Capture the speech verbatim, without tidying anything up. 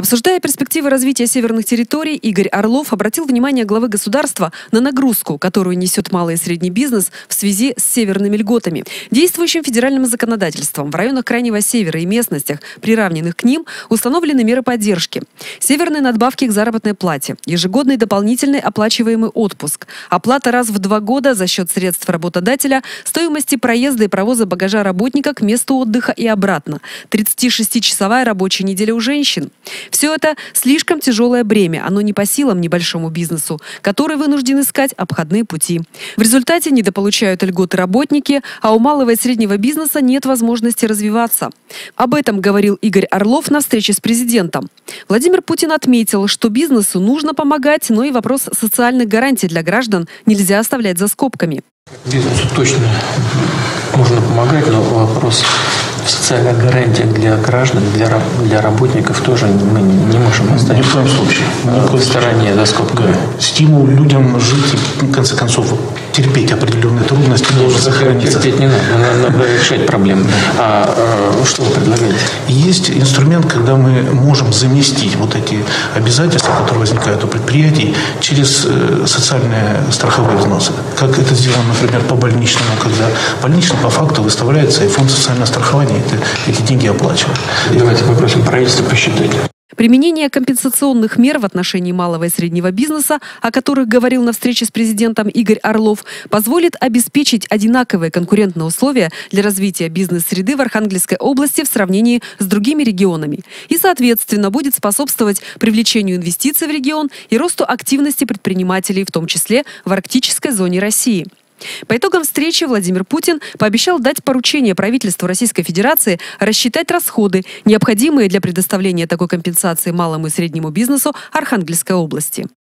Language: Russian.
Обсуждая перспективы развития северных территорий, Игорь Орлов обратил внимание главы государства на нагрузку, которую несет малый и средний бизнес в связи с северными льготами. Действующим федеральным законодательством в районах Крайнего Севера и местностях, приравненных к ним, установлены меры поддержки. Северные надбавки к заработной плате, ежегодный дополнительный оплачиваемый отпуск, оплата раз в два года за счет средств работодателя, стоимости проезда и провоза багажа работника к месту отдыха и обратно, тридцатишестичасовая рабочая неделя у женщин. Все это слишком тяжелое бремя, оно не по силам небольшому бизнесу, который вынужден искать обходные пути. В результате недополучают льготы работники, а у малого и среднего бизнеса нет возможности развиваться. Об этом говорил Игорь Орлов на встрече с президентом. Владимир Путин отметил, что бизнесу нужно помогать, но и вопрос социальных гарантий для граждан нельзя оставлять за скобками. Бизнесу точно можно помогать, но вопрос в социальных гарантиях для граждан, для, для работников тоже мы не можем оставить. Ни в коем случае. В стороне, за скобками. Стимул людям жить и, в конце концов, терпеть определенные трудности должен сохраниться. Терпеть не надо, надо решать проблемы. А, а что вы предлагаете? Есть инструмент, когда мы можем заместить вот эти обязательства, которые возникают у предприятий, через э, социальные страховые взносы. Как это сделано, например, по больничному, когда больничный по факту выставляется, и фонд социального страхования эти, эти деньги оплачивает. Давайте попросим правительство посчитать. Применение компенсационных мер в отношении малого и среднего бизнеса, о которых говорил на встрече с президентом Игорь Орлов, позволит обеспечить одинаковые конкурентные условия для развития бизнес-среды в Архангельской области в сравнении с другими регионами и, соответственно, будет способствовать привлечению инвестиций в регион и росту активности предпринимателей, в том числе в арктической зоне России. По итогам встречи Владимир Путин пообещал дать поручение правительству Российской Федерации рассчитать расходы, необходимые для предоставления такой компенсации малому и среднему бизнесу Архангельской области.